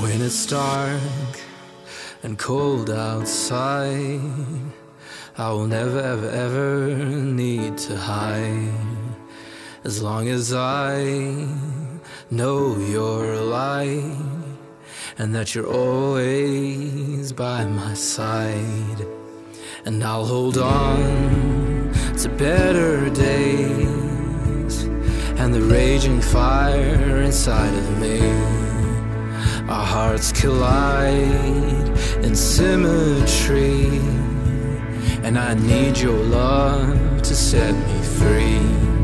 When it's dark and cold outside, I will never ever ever need to hide. As long as I know you're alive and that you're always by my side. And I'll hold on to better days and the raging fire inside of me. Our hearts collide in symmetry, and I need your love to set me free.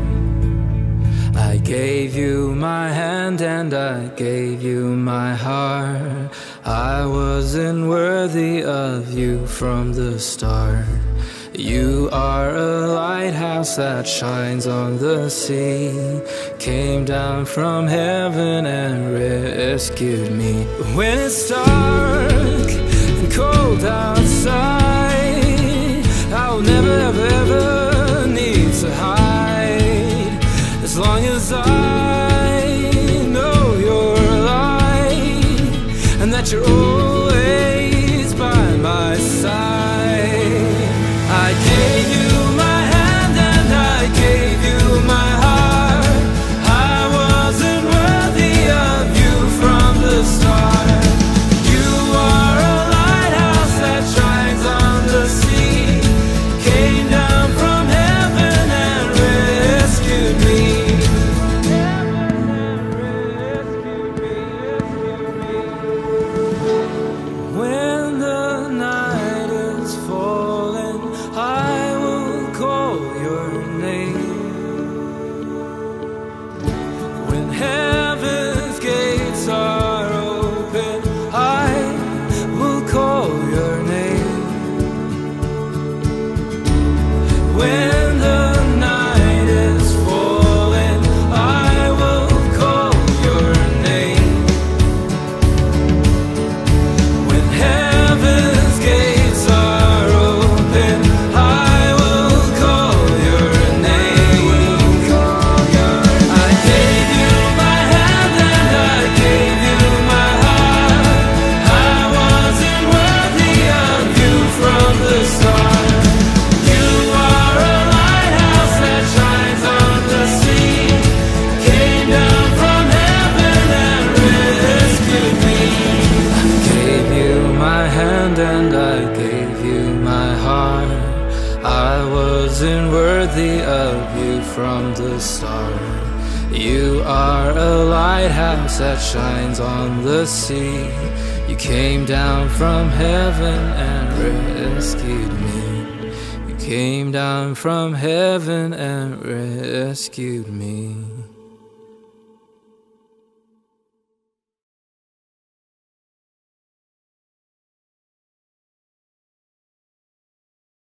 I gave you my hand and I gave you my heart. I wasn't worthy of you from the start. You are a lighthouse that shines on the sea, came down from heaven and rescued me. When it's dark and cold outside, I'll never ever ever need to hide. As long as I know you're alive and that you're always by my side. I gave you my hand and I gave you my heart. I wasn't worthy of you from the start. You are a lighthouse that shines on the sea, came down from heaven and rescued me. When the night is falling, I will call your name. When heaven's gates are open, I will call your name. When the night is falling, I will call your name. When heaven's gates are open, I will call your name. I gave you my hand and I gave you my heart. I wasn't worthy of you from the start. You are a lighthouse that shines on the sea, came down from heaven and rescued me. I gave you my hand and I gave you my heart. I wasn't worthy of you from the start. You are a lighthouse that shines on the sea. You came down from heaven and rescued me. You came down from heaven and rescued me.